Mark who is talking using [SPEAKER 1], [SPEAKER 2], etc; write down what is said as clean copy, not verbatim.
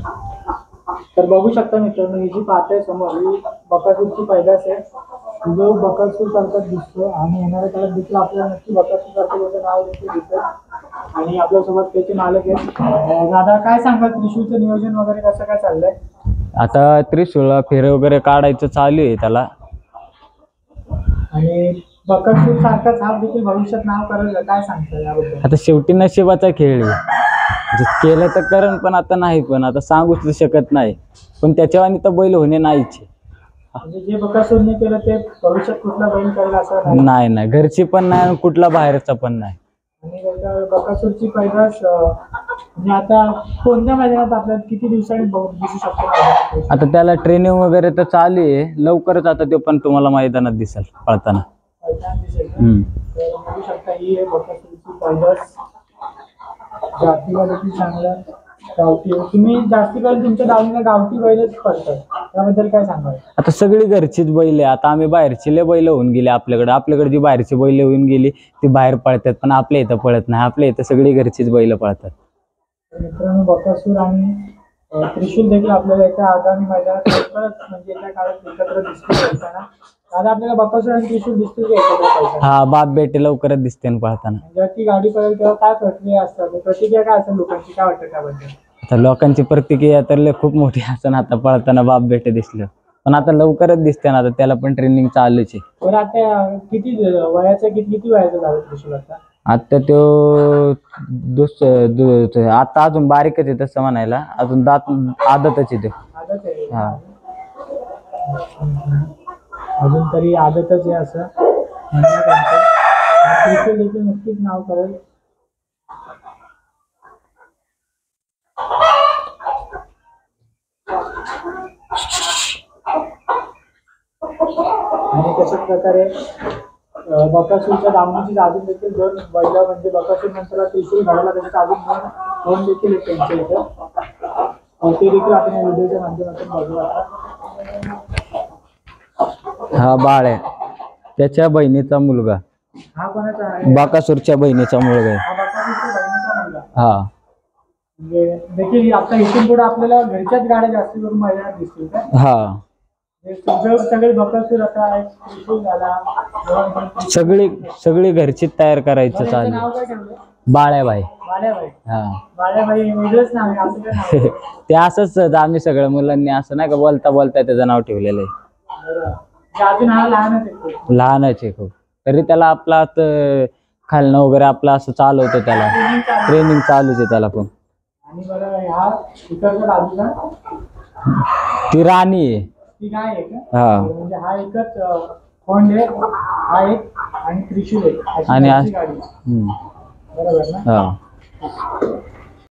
[SPEAKER 1] तर बघू शकता मित्रांनो, ही जी पाहताय समोर ही बकासूरची पैदास आहे. जो बकासूर सारखाच दिसतो आणि येणाऱ्या काळात देखील आपल्याला नक्की बकासूर सारखं त्याचं नाव देखील दिसेल. आणि आपल्यासोबत त्याचे मालक आहेत. दादा काय सांगाल, त्रिशूळचं नियोजन वगैरे कसं काय चाललंय?
[SPEAKER 2] आता त्रिशूळला फेरे वगैरे काढायचं चालू आहे त्याला.
[SPEAKER 1] आणि बकासूर सारखाच हा देखील भविष्यात नाव करेल, काय सांगता याबद्दल?
[SPEAKER 2] आता शेवटी नशिबाचा खेळ आहे. जे केलं तर करण, पण आता नाही, पण आता सांगूच शकत नाही. पण त्याच्यावानी तर बैल होणे नाहीच.
[SPEAKER 1] म्हणजे जे बकासूरने केलं ते भविष्यात कुठला बैल करेल असं
[SPEAKER 2] नाही नाही, घरची पण नाही आणि कुठला बाहेरचा पण नाही.
[SPEAKER 1] आणि त्याच्या बकासूरची पैदास म्हणजे आता कोणत्या मैदानात आपल्याला किती दिवसांनी दिसू शकतो?
[SPEAKER 2] आता त्याला ट्रेनिंग वगैरे तर चालू आहे, लवकरच आता ते पण तुम्हाला मैदानात दिसेल पळताना.
[SPEAKER 1] बघू शकता ही आहे बकासूरची पैदास. जातीला देखील चांगला गावठी. तुम्ही जास्ती करून तुमच्या दावणीला गावठी बैलच पडतात, त्याबद्दल काय सांगाल?
[SPEAKER 2] आता सगळी घरचीच बैल आहे. आता आम्ही बाहेरची लय बैल होऊन गेली आपल्याकडे जी बाहेरची बैल होऊन गेली ती बाहेर पळतात, पण आपल्या इथं पळत नाही. आपल्या इथं सगळी घरचीच बैल पळतात.
[SPEAKER 1] मित्रांनो, बकासूर आणि त्रिशूल देखील आपल्याला एका आगामी मैदानात म्हणजे एका काळात एकत्र दिसतील. आता आपल्याला बकासूर आणि त्रिशूल दिसतील एकत्र?
[SPEAKER 2] हा, बाप बेटे लवकरच दिसते पळताना.
[SPEAKER 1] जेव्हा ती गाडी पळेल तेव्हा काय प्रक्रिया असतात, प्रतिक्रिया काय असेल लोकांची, काय वाटतं त्याबद्दल?
[SPEAKER 2] आता लोकांची प्रतिक्रिया तर लय खूप मोठी असं, आता पळताना बाप बेटे दिसलं, पण आता लवकरच दिसते ना. आता त्याला पण ट्रेनिंग चालूच आहे.
[SPEAKER 1] पण आता किती वयाचं किती वयाचं झालं त्रिशूल आता?
[SPEAKER 2] आता तो आता अजून बारीकच आहे तसं म्हणायला, अजून दात आदतच आहे तो.
[SPEAKER 1] आदत आहे?
[SPEAKER 2] हा,
[SPEAKER 1] अजून तरी आदतच आहे असं म्हणण्यात. त्रिशूल देखील नक्कीच नाव करेल. आणि तशाच प्रकारे बकासूरच्या दामणीची अजून देखील दोन बैल, म्हणजे बकासूर नंतर त्रिशूल घडायला त्याच्यात अजून दोन देखील आहेत त्यांच्या इथं. ते देखील आपण या व्हिडिओच्या माध्यमातून बघू.
[SPEAKER 2] हा बाळ आहे, त्याच्या बहिणीचा मुलगा.
[SPEAKER 1] हा कोणाचा आहे?
[SPEAKER 2] बकासूरच्या बहिणीचा मुलगा आहे.
[SPEAKER 1] हा बकासूरच्या बहिणीचा मुलगा.
[SPEAKER 2] हा,
[SPEAKER 1] म्हणजे देखील आता इथून पुढे आपल्याला घरच्याच गाड्या जास्त करून मैदानात दिसतील का?
[SPEAKER 2] हा,
[SPEAKER 1] सगळे बकासूर आता त्रिशूल झाला,
[SPEAKER 2] सगळी घरचीच तयार करायचं चालू.
[SPEAKER 1] नाव काय ठेवलं?
[SPEAKER 2] बाळ्याबाई.
[SPEAKER 1] बाळ्याबाई.
[SPEAKER 2] हा,
[SPEAKER 1] बाळ्याबाई वेगळंच नाव आहे, असं काय नाव?
[SPEAKER 2] ते असंच आम्ही सगळ्या मुलांनी असं नाही का बोलता बोलता त्याचं नाव ठेवलेलं आहे.
[SPEAKER 1] अजून हा लहानच आहे,
[SPEAKER 2] लहानच आहे खूप, तरी त्याला आपला खालणं वगैरे आपलं असं चालवतो, त्याला ट्रेनिंग चालूच आहे त्याला पण.
[SPEAKER 1] आणि बरं ह्या इकडच्या बाजूला
[SPEAKER 2] ती राणी आहे.
[SPEAKER 1] ती काय आहे का?
[SPEAKER 2] हा,
[SPEAKER 1] म्हणजे हा एकच खोंड आहे, हा एक आणि त्रिशूल आहे
[SPEAKER 2] आणि
[SPEAKER 1] गाडी. बरोबर ना?
[SPEAKER 2] हा.